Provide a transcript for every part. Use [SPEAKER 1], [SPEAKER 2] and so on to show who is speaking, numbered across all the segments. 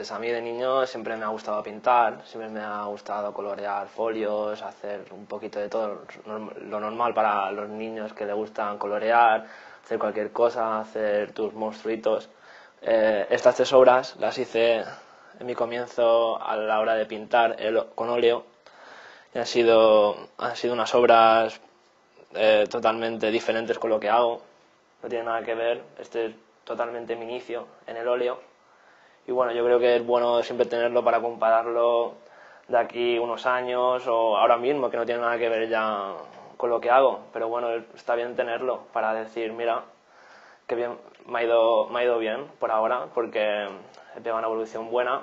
[SPEAKER 1] Pues a mí de niño siempre me ha gustado pintar, siempre me ha gustado colorear folios, hacer un poquito de todo, lo normal para los niños que les gustan colorear, hacer cualquier cosa, hacer tus monstruitos. Estas 3 obras las hice en mi comienzo a la hora de pintar con óleo y han sido unas obras totalmente diferentes con lo que hago, no tiene nada que ver, este es totalmente mi inicio en el óleo. Y bueno, yo creo que es bueno siempre tenerlo para compararlo de aquí unos años o ahora mismo, que no tiene nada que ver ya con lo que hago. Pero bueno, está bien tenerlo para decir, mira, que bien, me ha ido bien por ahora, porque he pegado una evolución buena.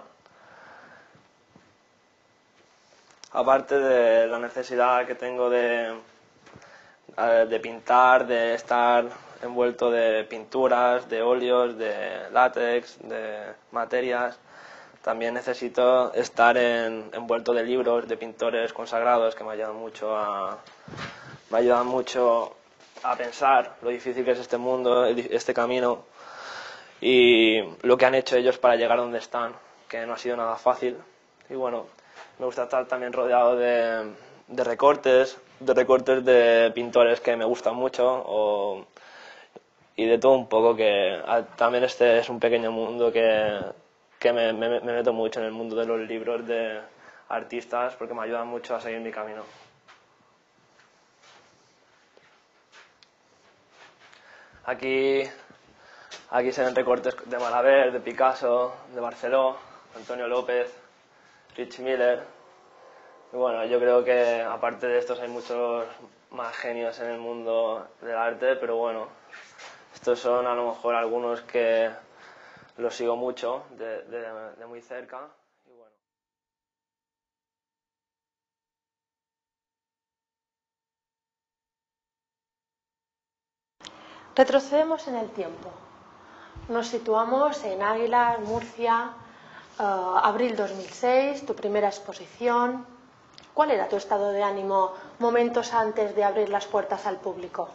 [SPEAKER 1] Aparte de la necesidad que tengo de pintar, de estar envuelto de pinturas, de óleos, de látex, de materias. También necesito estar envuelto de libros de pintores consagrados que me ayudan mucho a pensar lo difícil que es este mundo, este camino y lo que han hecho ellos para llegar donde están, que no ha sido nada fácil. Y bueno, me gusta estar también rodeado de recortes de pintores que me gustan mucho y de todo un poco, que también este es un pequeño mundo que me meto mucho en el mundo de los libros de artistas porque me ayudan mucho a seguir mi camino. Aquí se ven recortes de Malaber, de Picasso, de Barceló, Antonio López, Rich Miller. Y bueno, yo creo que aparte de estos hay muchos más genios en el mundo del arte, pero bueno, estos son a lo mejor algunos que los sigo mucho de muy cerca. Y bueno.
[SPEAKER 2] Retrocedemos en el tiempo. Nos situamos en Águilas, Murcia, abril 2006, tu primera exposición. ¿Cuál era tu estado de ánimo momentos antes de abrir las puertas al público?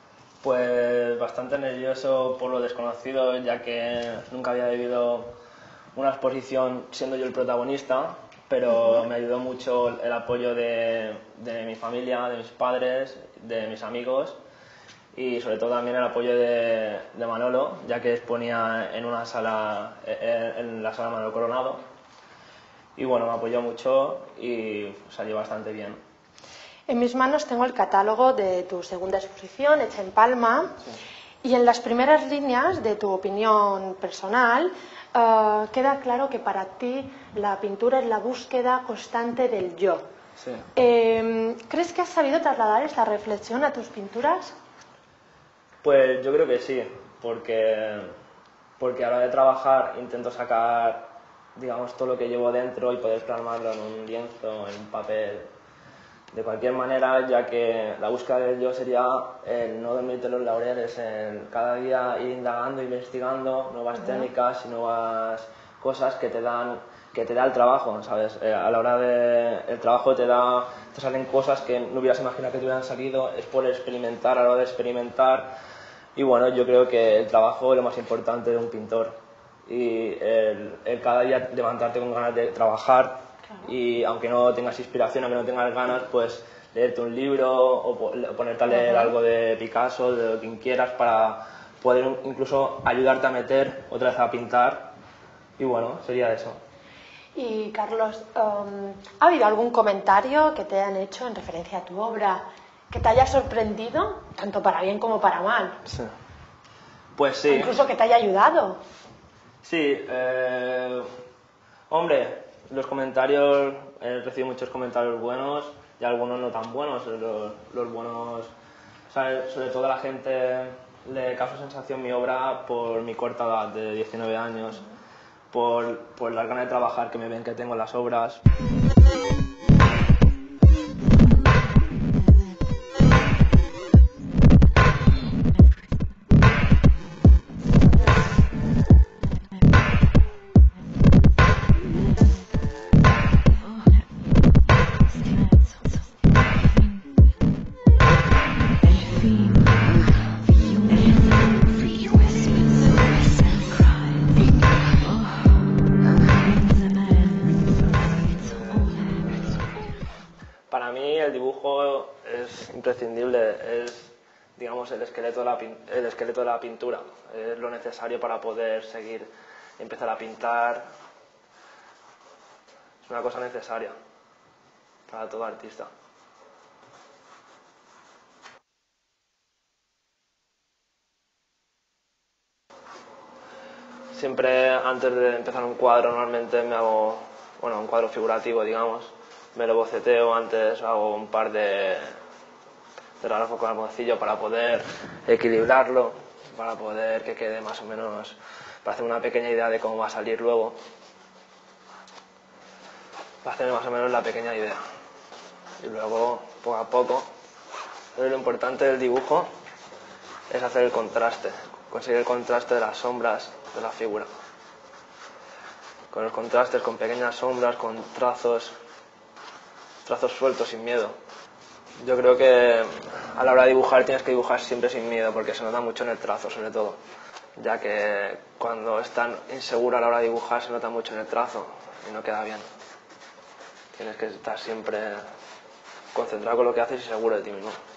[SPEAKER 1] Pues bastante nervioso por lo desconocido, ya que nunca había vivido una exposición siendo yo el protagonista, pero me ayudó mucho el apoyo de mi familia, de mis padres, de mis amigos y sobre todo también el apoyo de Manolo, ya que exponía en una sala, en la sala Manolo Coronado. Y bueno, me apoyó mucho y salió bastante bien.
[SPEAKER 2] En mis manos tengo el catálogo de tu segunda exposición, hecha en Palma, y en las primeras líneas de tu opinión personal queda claro que para ti la pintura es la búsqueda constante del yo.
[SPEAKER 1] Sí.
[SPEAKER 2] ¿Crees que has sabido trasladar esta reflexión a tus pinturas?
[SPEAKER 1] Pues yo creo que sí, porque a la hora de trabajar intento sacar, digamos, todo lo que llevo dentro y poder plasmarlo en un lienzo, en un papel. De cualquier manera, ya que la búsqueda del yo sería no dormirte los laureles, cada día ir indagando, investigando nuevas técnicas y nuevas cosas que te da el trabajo, ¿sabes? A la hora del trabajo te salen cosas que no hubieras imaginado que te hubieran salido, es por experimentar, a la hora de experimentar. Y bueno, yo creo que el trabajo es lo más importante de un pintor y el cada día levantarte con ganas de trabajar. Y aunque no tengas inspiración, aunque no tengas ganas, pues leerte un libro o ponerte a leer algo de Picasso, de quien quieras, para poder incluso ayudarte a meter otra vez a pintar. Y bueno, sería eso.
[SPEAKER 2] Y Carlos, ¿ha habido algún comentario que te hayan hecho en referencia a tu obra que te haya sorprendido, tanto para bien como para mal?
[SPEAKER 1] Sí. Pues sí.
[SPEAKER 2] O incluso que te haya ayudado.
[SPEAKER 1] Sí, hombre, los comentarios, he recibido muchos comentarios buenos y algunos no tan buenos. Los buenos, ¿sabes? Sobre todo a la gente le causó sensación mi obra por mi corta edad de 19 años, por las ganas de trabajar que me ven que tengo en las obras. imprescindible, es, digamos, el esqueleto de la pintura. Es lo necesario para poder empezar a pintar. Es una cosa necesaria para todo artista. Siempre antes de empezar un cuadro normalmente me hago, un cuadro figurativo, digamos, me lo boceteo antes, hago un par de trabajos con almohadillo para poder equilibrarlo, para poder que quede más o menos, para hacer una pequeña idea de cómo va a salir luego, para hacer más o menos la pequeña idea. Y luego, poco a poco, lo importante del dibujo es hacer el contraste, conseguir el contraste de las sombras de la figura. Con los contrastes, con pequeñas sombras, con trazos sueltos, sin miedo. Yo creo que a la hora de dibujar tienes que dibujar siempre sin miedo, porque se nota mucho en el trazo, sobre todo. Ya que cuando estás inseguro a la hora de dibujar se nota mucho en el trazo y no queda bien. Tienes que estar siempre concentrado con lo que haces y seguro de ti mismo.